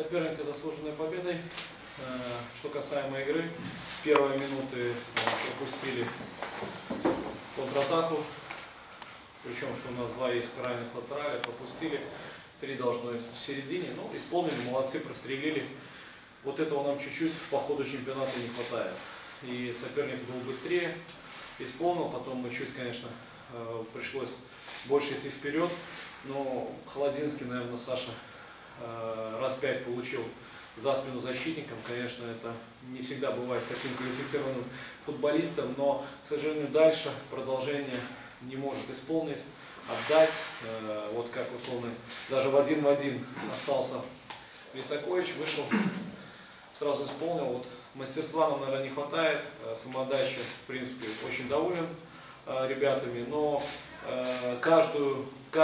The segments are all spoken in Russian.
соперника заслуженной победой. Что касаемо игры, первые минуты пропустили контратаку. Причем, что у нас два есть крайних латераля, пропустили. 3 должно быть в середине. Ну, исполнили, молодцы, прострелили. Вот этого нам чуть-чуть по ходу чемпионата не хватает. И соперник был быстрее, исполнил. Потом мы чуть, конечно, пришлось больше идти вперед. Но Холодинский, наверное, Саша раз 5 получил за спину защитником. Конечно, это не всегда бывает с таким квалифицированным футболистом, но, к сожалению, дальше продолжение не может исполнить, отдать. Вот как условно, даже в 1-1 остался Лисакович, вышел, сразу исполнил. Вот мастерства нам, наверное, не хватает, самоотдачи, в принципе, очень доволен ребятами, но каждую,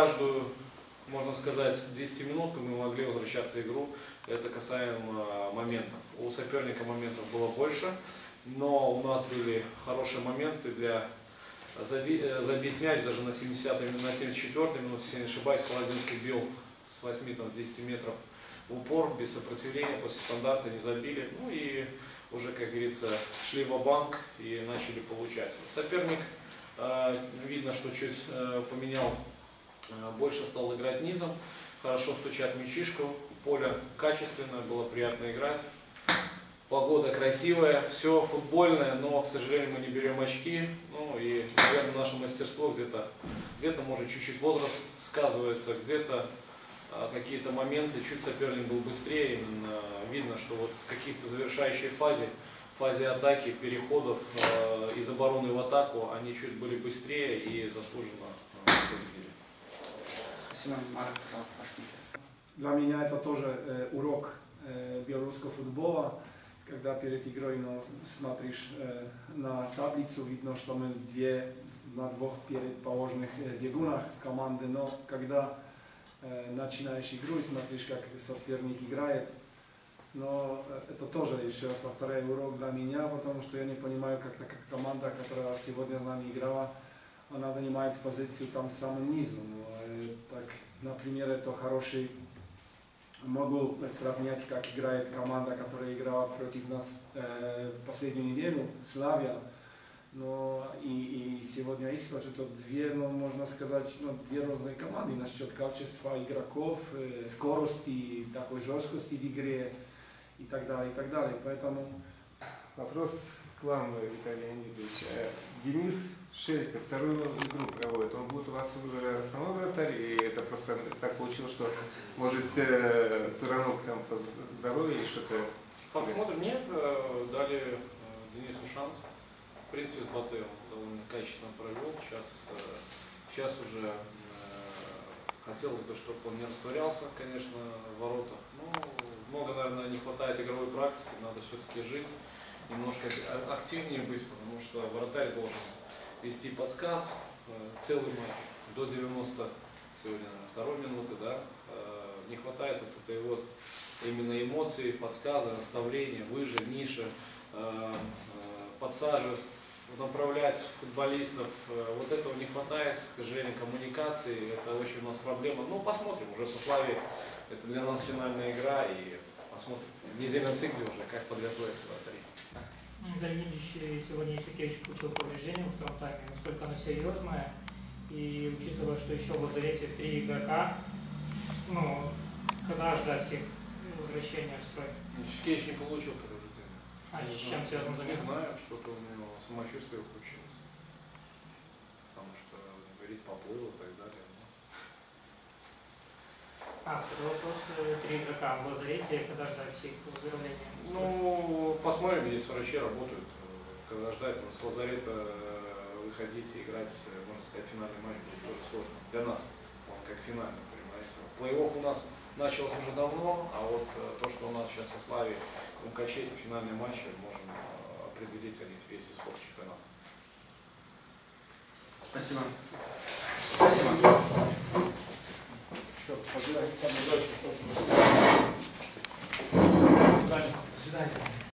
можно сказать, 10-минутку мы могли возвращаться в игру. Это касаемо моментов. У соперника моментов было больше, но у нас были хорошие моменты для забить мяч. Даже на 70-й, на 74-й минуте, если не ошибаюсь, Холодинский бил с 8, там, с 10 метров в упор, без сопротивления, после стандарта не забили. Ну и уже, как говорится, шли ва-банк и начали получать. Соперник, видно, что чуть поменял, больше стал играть низом, хорошо стучат мячишку, поле качественное, было приятно играть, погода красивая, все футбольное, но, к сожалению, мы не берем очки. Ну и, наверное, наше мастерство где-то может чуть-чуть возраст сказывается, где-то какие-то моменты, чуть соперник был быстрее, именно видно, что вот в каких-то завершающей фазе атаки, переходов из обороны в атаку, они чуть были быстрее и заслуженно победили. Спасибо, Марк, пожалуйста. Для меня это тоже урок белорусского футбола, когда перед игрой смотришь на таблицу, видно, что мы на двух предположенных бегунах команды, но когда начинаешь игру и смотришь, как соперник играет, но это тоже, еще раз повторяю, урок для меня, потому что я не понимаю, как такая команда, которая сегодня с нами играла, она занимает позицию там самым низу. Так, например, это хороший, могу сравнять, как играет команда, которая играла против нас последнюю неделю, Славия. Но и сегодня Искра, это можно сказать, две разные команды насчет качества игроков, скорости, такой жесткости в игре и так далее, и так далее. Поэтому вопрос к вам, Виталий Леонидович. Денис Шелько вторую игру проводит. Он будет у вас уже основной вратарь, и это просто так получилось, что может Туранок там по здоровью или что-то? Посмотрим. Нет, дали Денису шанс. В принципе, Батэ он довольно качественно провел. Сейчас уже хотелось бы, чтобы он не растворялся, конечно, в воротах. Но много, наверное, не хватает игровой практики, надо все-таки жить, немножко активнее быть, потому что вратарь должен вести подсказ целый матч до 90 сегодня, 2-й минуты, да. Не хватает вот этой вот именно эмоций, подсказа, наставления, выше, ниже, подсаживать, направлять футболистов. Вот этого не хватает, к сожалению, коммуникации. Это очень у нас проблема. Ну, посмотрим, уже со Славией. Это для нас финальная игра, и посмотрим в недельном цикле уже, как подготовиться вратари. Леонидович, сегодня Исукевич получил повреждение во втором тайме, насколько оно серьезное, и учитывая, что еще в лазарете 3 игрока, ну, когда ждать их возвращения в строй? Исукевич не получил повреждения. А с чем связано замена? Не знаю, что-то у него самочувствие ухудшилось, потому что, говорит, поплыл и так далее. Второй вопрос. 3 игрока в лазарете, когда ждать их выздоровления? Ну, посмотрим, здесь врачи работают, когда ждать, но с лазарета выходить и играть, можно сказать, финальный матч будет тоже сложно. Для нас, он как финальный, понимаете. Плей-офф у нас начался уже давно, а вот то, что у нас сейчас со Славией в Мкачете, финальный матч, можем определить весь исход чемпионата. Спасибо. спасибо. Удачи. До свидания. До свидания.